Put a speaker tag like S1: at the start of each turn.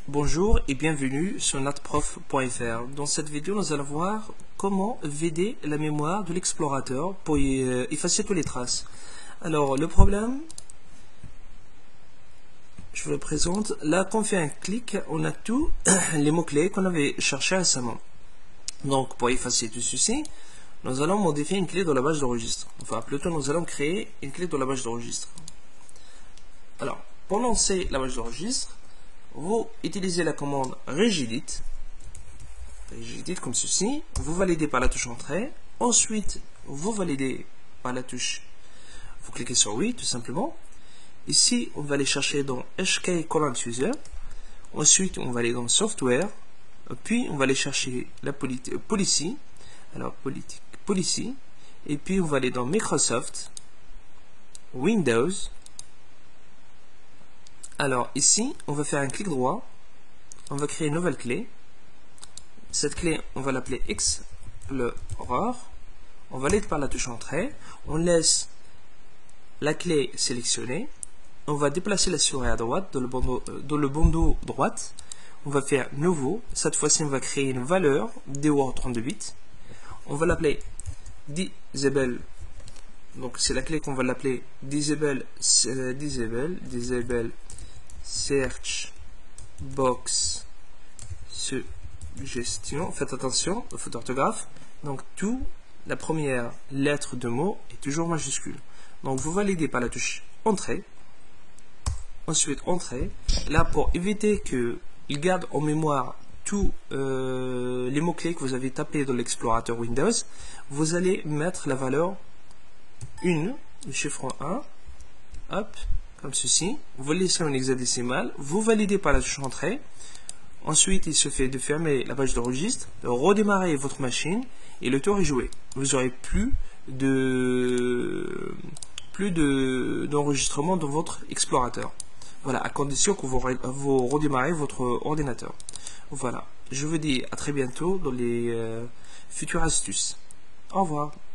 S1: Bonjour et bienvenue sur natprof.fr. Dans cette vidéo, nous allons voir comment vider la mémoire de l'explorateur pour effacer toutes les traces. Alors, le problème, je vous le présente. Là, quand on fait un clic, on a tous les mots-clés qu'on avait cherchés récemment. Donc, pour effacer tout ceci, nous allons modifier une clé dans la base de registre. Enfin, plutôt, nous allons créer une clé dans la base de registre. Alors, pour lancer la base de registre, vous utilisez la commande regedit comme ceci, vous validez par la touche entrée, ensuite vous validez par la touche, vous cliquez sur oui tout simplement. Ici on va aller chercher dans HK Current User, ensuite on va aller dans Software, puis on va aller chercher la policy, policy, et puis on va aller dans Microsoft, Windows. Alors ici, on va faire un clic droit, on va créer une nouvelle clé. Cette clé, on va l'appeler Explorer. On valide par la touche entrée. On laisse la clé sélectionnée. On va déplacer la souris à droite dans le bandeau droite. On va faire nouveau. Cette fois-ci, on va créer une valeur DOR 32 bits. On va l'appeler disable. Donc c'est la clé qu'on va l'appeler disable search box suggestion. Faites attention aux fautes d'orthographe. Donc la première lettre de mot est toujours majuscule. Donc vous validez par la touche entrée. Ensuite entrée. Là, pour éviter qu'il garde en mémoire tous les mots-clés que vous avez tapés dans l'explorateur Windows, vous allez mettre la valeur 1, le chiffre 1, hop, comme ceci. Vous laissez un hexadécimal, vous validez par la touche entrée. Ensuite, il suffit de fermer la page de registre, de redémarrer votre machine et le tour est joué. Vous n'aurez plus d'enregistrement dans votre explorateur. Voilà, à condition que vous redémarrez votre ordinateur. Voilà, je vous dis à très bientôt dans les futures astuces. Au revoir.